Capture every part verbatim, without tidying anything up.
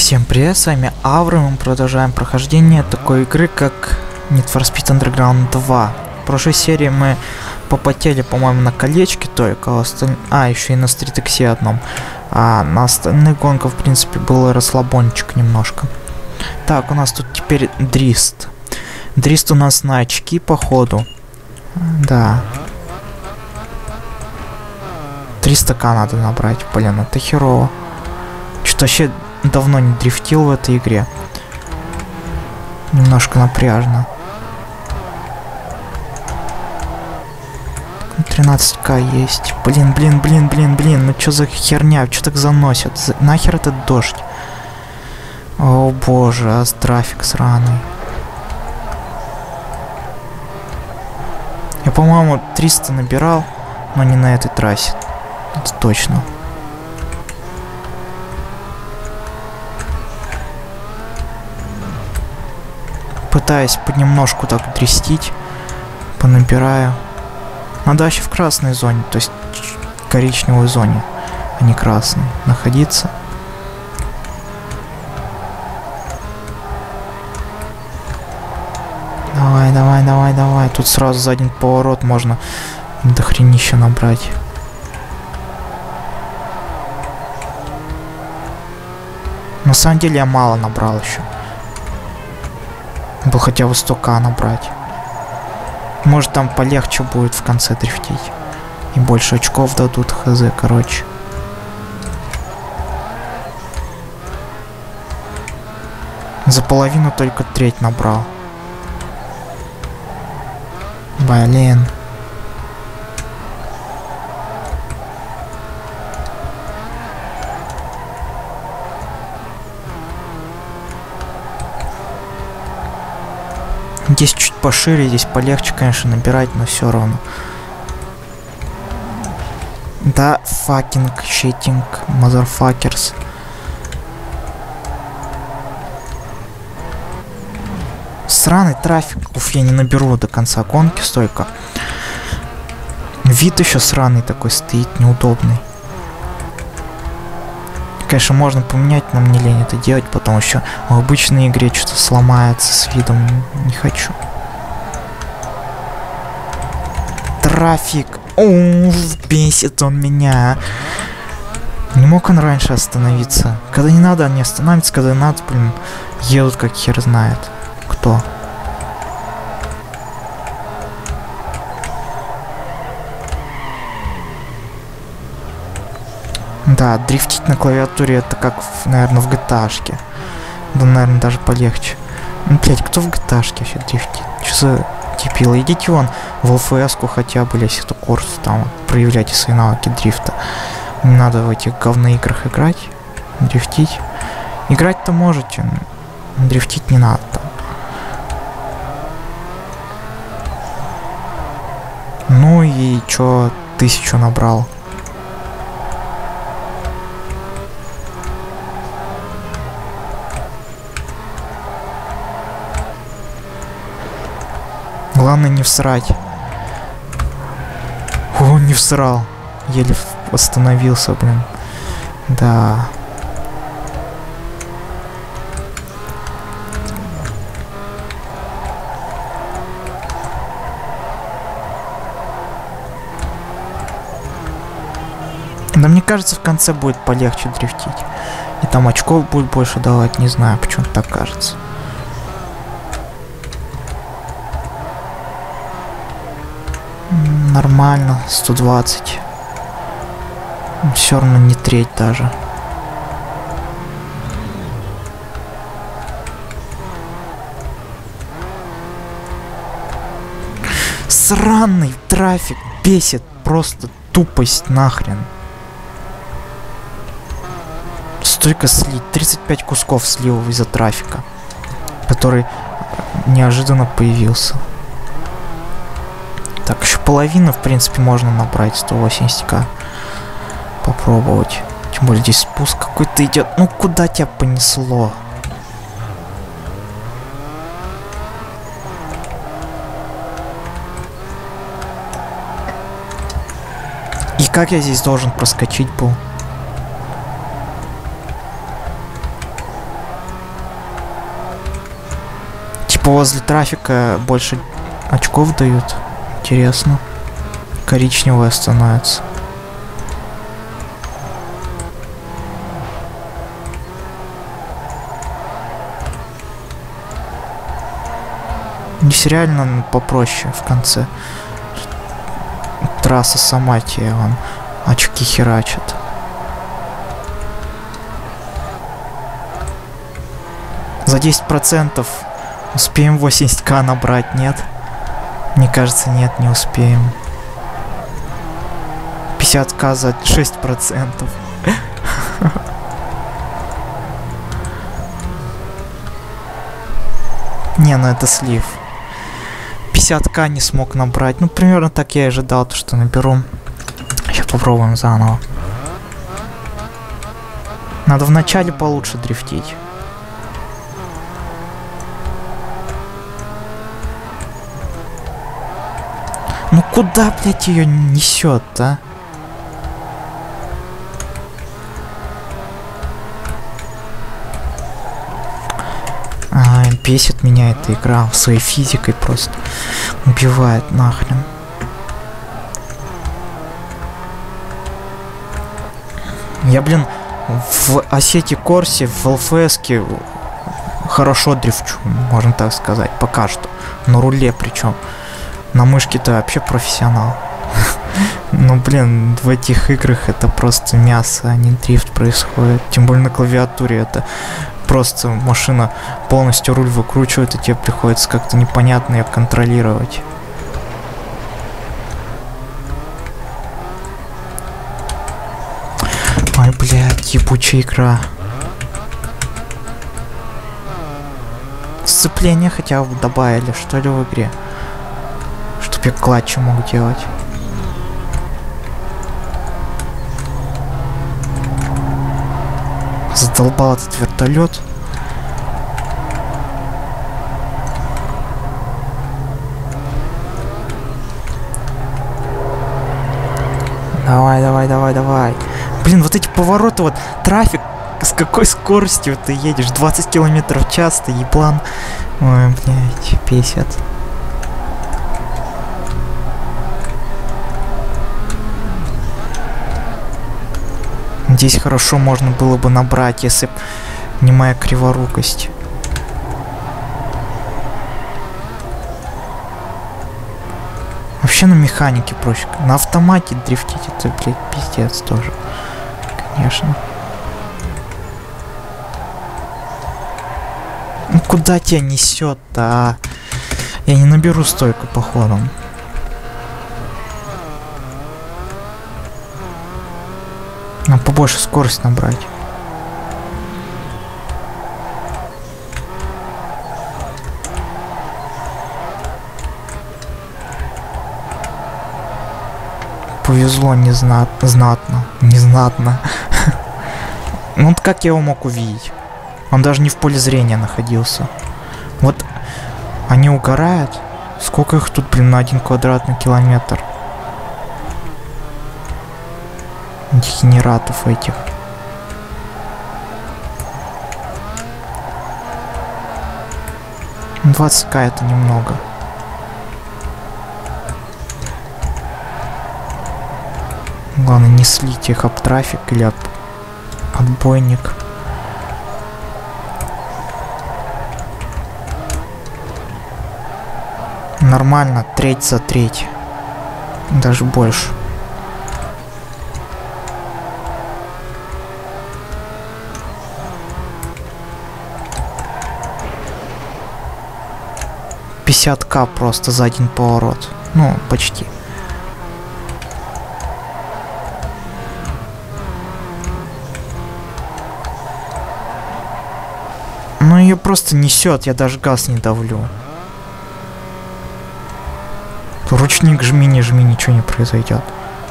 Всем привет, с вами Авра, мы продолжаем прохождение такой игры, как Need for Speed Underground два. В прошлой серии мы попотели, по-моему, на колечке только, а, осталь... а еще и на стрит-эксе одном. А на остальных гонках, в принципе, был расслабончик немножко. Так, у нас тут теперь дрист. Дрист у нас на очки, походу. Да. триста ка надо набрать, блин, это херово. Что-то вообще давно не дрифтил в этой игре. Немножко напряжно. тринадцать ка есть. Блин, блин, блин, блин, блин. Ну что за херня? Что так заносят? За... Нахер этот дождь? О боже, а трафик сраный. Я, по-моему, триста набирал, но не на этой трассе. Это точно. Пытаюсь понемножку так дрестить, понабираю. Надо вообще в красной зоне, то есть в коричневой зоне, а не красной, находиться. Давай, давай, давай, давай. Тут сразу задний поворот можно до хренища набрать. На самом деле я мало набрал еще. Бы хотя бы сто ка набрать. Может там полегче будет в конце дрифтить. И больше очков дадут, хз, короче. За половину только треть набрал. Блин. Здесь чуть пошире, здесь полегче, конечно, набирать, но все равно. Да, факинг, щитинг, мазерфакерс. Сраный трафик. Уф, я не наберу до конца гонки столько. Вид еще сраный такой стоит, неудобный. Конечно, можно поменять, но мне лень это делать, потому что в обычной игре что-то сломается с видом. Не хочу. Трафик. Уф, бесит он меня. Не мог он раньше остановиться. Когда не надо, они останавливаются, когда надо, блин, едут как хер знает. Кто? Да, дрифтить на клавиатуре это как, наверное, в джи ти эй-шке. Да, наверное, даже полегче. Ну, блять, кто в джи ти эй-шке вообще дрифтит? Что за типило? Идите вон в эл эф эс-ку хотя бы, если это курс, там, вот, проявляйте свои навыки дрифта. Не надо в этих говноиграх играть, дрифтить. Играть-то можете, но дрифтить не надо там. Ну и чё, тысячу набрал. Главное не всрать. О, не всрал. Еле остановился, блин. Да. Да мне кажется, в конце будет полегче дрифтить. И там очков будет больше давать, не знаю, почему-то так кажется. Нормально, сто двадцать. Все равно не треть даже. Сраный трафик бесит, просто тупость нахрен. Столько слить, тридцать пять кусков слил из-за трафика, который неожиданно появился. Так, еще половину, в принципе, можно набрать, сто восемьдесят ка. Попробовать. Тем более здесь спуск какой-то идет. Ну, куда тебя понесло? И как я здесь должен проскочить был? Типа возле трафика больше очков дают. Интересно. Коричневая становится. Здесь реально попроще в конце. Трасса сама тебе вон очки херачит. За десять процентов успеем восемьдесят ка набрать, нет? Мне кажется, нет, не успеем. пятьдесят ка за шесть процентов. Не, ну это слив. пятьдесят ка не смог набрать. Ну, примерно так я и ожидал, то, что наберу. Сейчас попробуем заново. Надо вначале получше дрифтить. Ну куда, блядь, ее несет, а? А, бесит меня эта игра своей физикой, просто убивает нахрен. Я, блин, в Assetto Corsa, в эл эф эс-ке хорошо дрифчу, можно так сказать, пока что. На руле причем. На мышке-то вообще профессионал. Ну, блин, в этих играх это просто мясо, а не дрифт происходит. Тем более на клавиатуре это просто машина полностью руль выкручивает, и тебе приходится как-то непонятно ее контролировать. Ой, блядь, ебучая игра. Сцепление хотя бы добавили, что ли, в игре? Чтоб я клатчи мог делать. Задолбал этот вертолет. Давай, давай, давай, давай. Блин, вот эти повороты, вот трафик, с какой скоростью ты едешь? двадцать километров в час, ты еблан. Ой, блядь, бесит. Здесь хорошо можно было бы набрать, если б не моя криворукость. Вообще на механике проще. На автомате дрифтить это, блядь, пиздец тоже. Конечно. Ну куда тебя несет-то, а? Я не наберу стойку походу. Надо побольше скорость набрать. Повезло незнат... знатно. Незнатно. Ну вот как я его мог увидеть? Он даже не в поле зрения находился. Вот они угорают. Сколько их тут, блин, на один квадратный километр? Дегенератов этих. двадцать ка это немного. Главное не слить их об трафик или об отбойник. Нормально, треть за треть. Даже больше. пятьдесят ка просто за один поворот. Ну, почти. Ну, ее просто несет, я даже газ не давлю. Ручник жми, не жми, ничего не произойдет.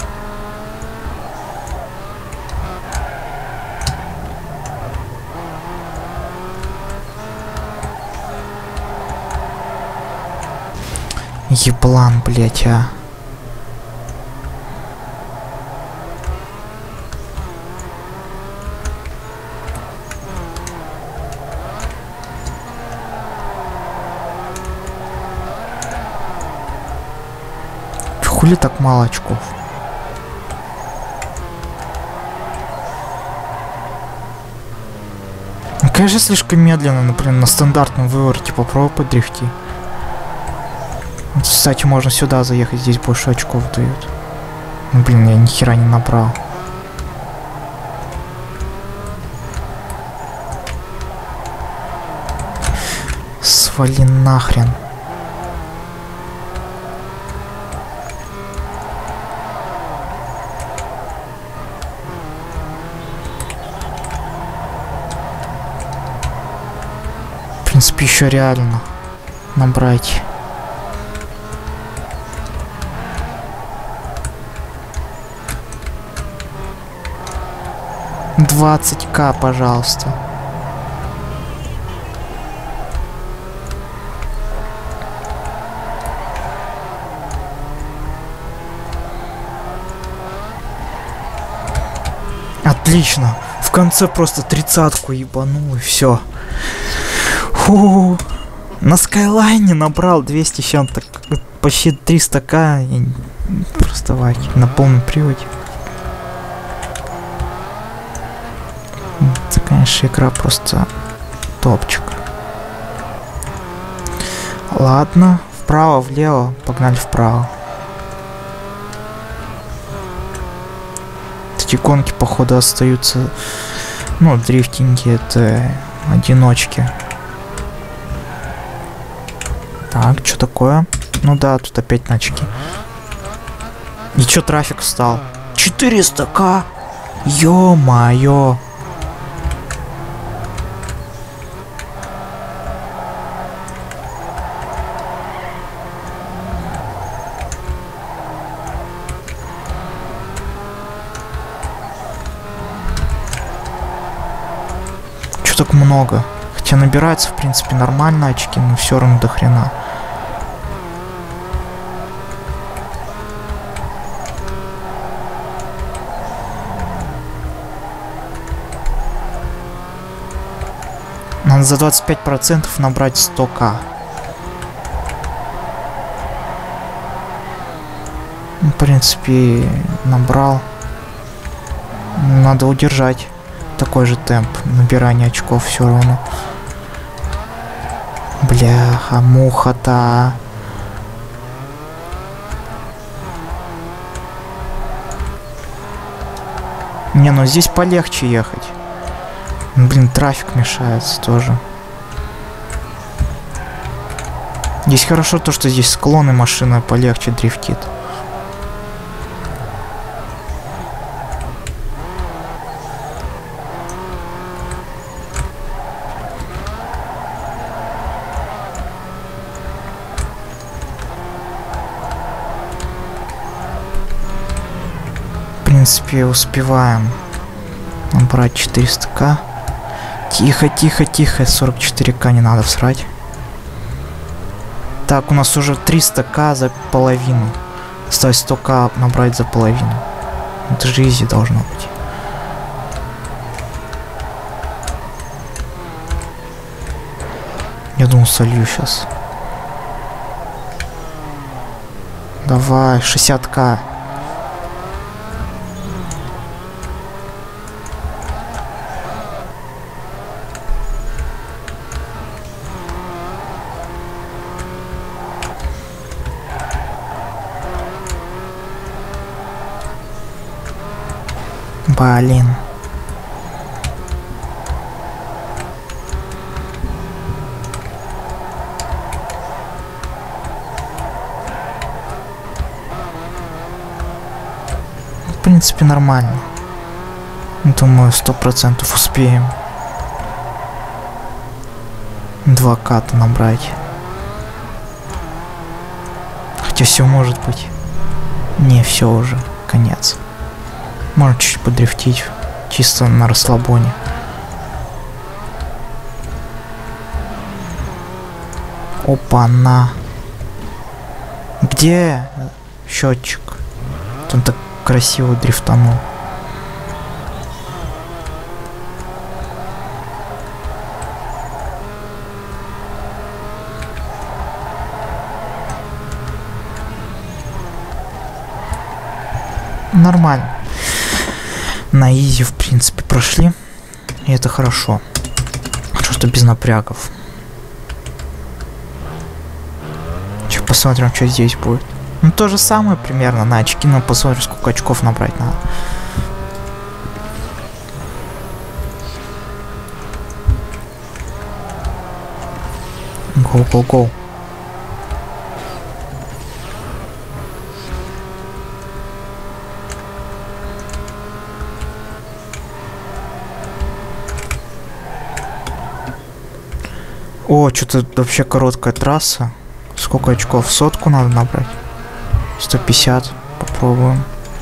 Еблан, блять, а. Хули так мало очков? Ну, конечно, слишком медленно, например, на стандартном вывороте попробуй подрифти. Вот, кстати, можно сюда заехать, здесь больше очков дают. Ну, блин, я ни хера не набрал. Свали нахрен. В принципе, еще реально набрать. двадцать ка, пожалуйста. Отлично. В конце просто тридцатку ебанул и все. Фу. На Скайлайне набрал двести с чем-то, почти триста ка. Просто ваки на полном приводе. Это, конечно, игра просто топчик. Ладно, вправо, влево, погнали вправо. Эти гонки, походу, остаются, ну, дрифтинги, это одиночки. Так, что такое? Ну да, тут опять начки. И чё трафик встал? четыреста ка! Ё-моё! Чё так много? Хотя набирается, в принципе, нормально очки, но все равно до хрена. Надо за двадцать пять процентов набрать сто ка. В принципе, набрал. Надо удержать такой же темп набирания очков все равно. Бляха, муха-то. Не, ну здесь полегче ехать. Блин, трафик мешается тоже. Здесь хорошо то, что здесь склоны, машина полегче дрифтит. В принципе, успеваем набрать четыреста ка. Тихо, тихо, тихо, сорок четыре ка не надо всрать. Так, у нас уже триста ка за половину. Осталось сто ка набрать за половину. Это же изи должно быть. Я думал, солью сейчас. Давай, шестьдесят ка. Блин. В принципе, нормально. Думаю, сто процентов успеем. два ка-то набрать. Хотя все может быть. Не, все уже. Конец. Можно чуть-чуть подрифтить. Чисто на расслабоне. Опа-на. Где счетчик? Он так красиво дрифтанул. Нормально. На изи, в принципе, прошли. И это хорошо. Хорошо, что без напрягов. Сейчас посмотрим, что здесь будет. Ну, то же самое примерно на очки, но посмотрим, сколько очков набрать надо. Гоу-гоу-гоу. О, что-то вообще короткая трасса. Сколько очков? Сотку надо набрать. сто пятьдесят. Попробуем.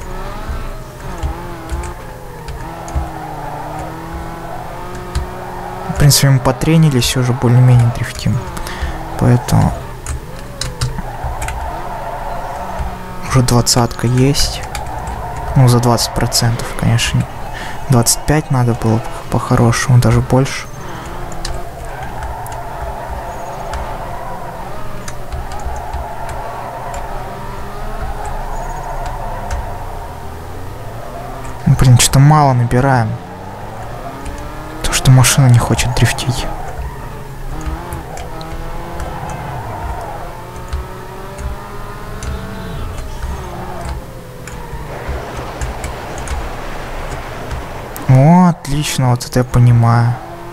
В принципе, мы потренились, уже более-менее дрифтим. Поэтому уже двадцатка есть. Ну, за двадцать процентов, конечно. двадцать пять надо было по-хорошему, даже больше. Блин, что-то мало набираем. То, что машина не хочет дрифтить. О, отлично, вот это я понимаю.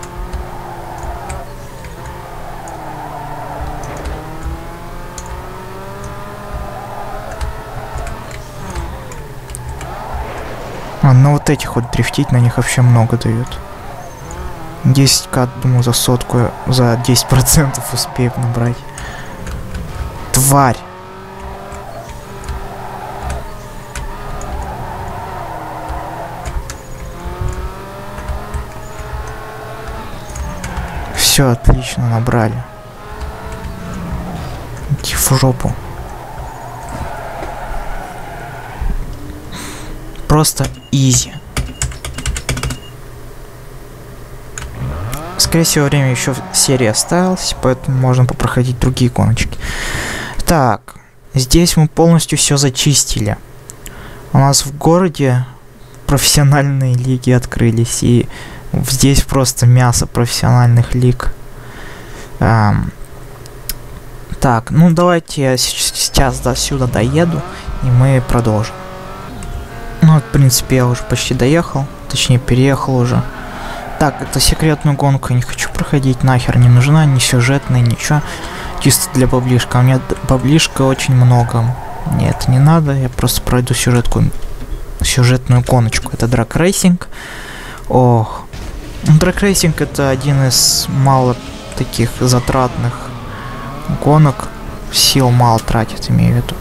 А, ну вот этих вот дрифтить, на них вообще много дают. десять ка, думаю, за сотку, за десять процентов успею набрать. Тварь! Все, отлично, набрали. Иди в жопу. Просто изи. Скорее всего, время еще в серии осталось, поэтому можно попроходить другие гоночки. Так, здесь мы полностью все зачистили. У нас в городе профессиональные лиги открылись, и здесь просто мясо профессиональных лиг. Эм, так, ну давайте я сейчас до сюда доеду, и мы продолжим. Ну, в принципе, я уже почти доехал. Точнее, переехал уже. Так, это секретную гонку я не хочу проходить. Нахер не нужна, ни сюжетная, ничего. Чисто для баблишка. У меня баблишка очень много. Мне это не надо. Я просто пройду сюжетку, сюжетную гоночку. Это Drag Racing. Ох. Drag Racing это один из мало таких затратных гонок. Сил мало тратит, имею в виду.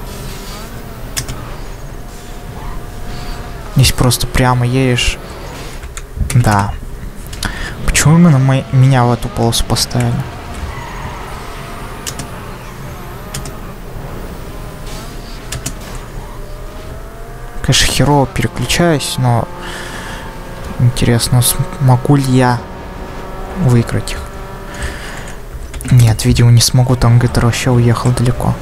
Здесь просто прямо едешь. Да. Почему именно мы, меня в эту полосу поставили? Конечно, херово переключаюсь, но интересно, смогу ли я выиграть их? Нет, видимо, не смогу, там Гетер вообще уехал далеко.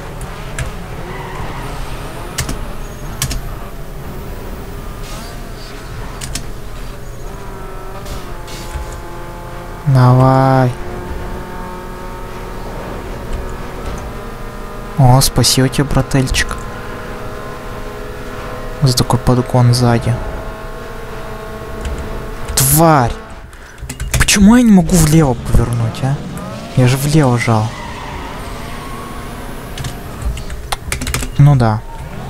Давай. О, спасибо тебе, брательчик. За такой подгон сзади. Тварь! Почему я не могу влево повернуть, а? Я же влево жал. Ну да.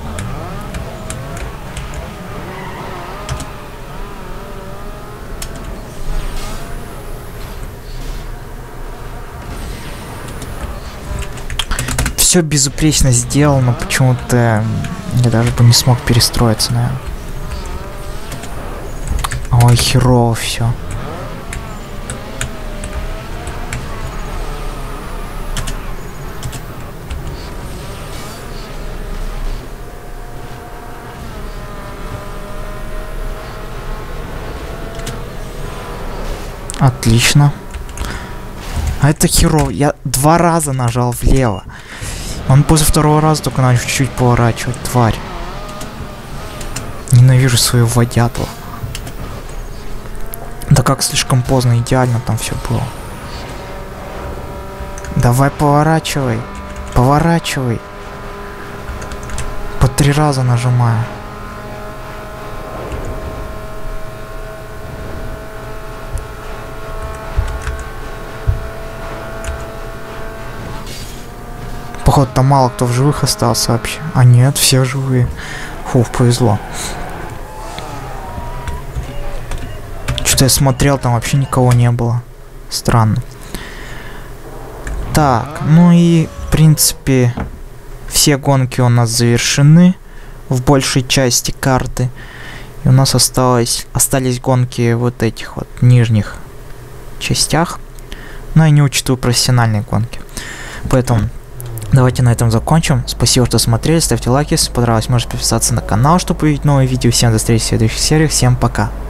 Все безупречно сделал, но почему-то я даже бы не смог перестроиться, наверное. Ой, херово все. Отлично. А это херово. Я два раза нажал влево. Он после второго раза только начал чуть-чуть поворачивать, тварь. Ненавижу ненавижу свою водяту. Да как слишком поздно, идеально там все было. Давай поворачивай. Поворачивай. По три раза нажимаю. Походу там мало кто в живых остался вообще. А нет, все живые. Фух, повезло. Что-то я смотрел, там вообще никого не было. Странно. Так, ну и в принципе все гонки у нас завершены в большей части карты. И у нас осталось, остались гонки вот этих вот нижних частях. Но я не учитываю профессиональные гонки. Поэтому давайте на этом закончим. Спасибо, что смотрели. Ставьте лайки, если понравилось. Можете подписаться на канал, чтобы увидеть новые видео. Всем до встречи в следующих сериях. Всем пока.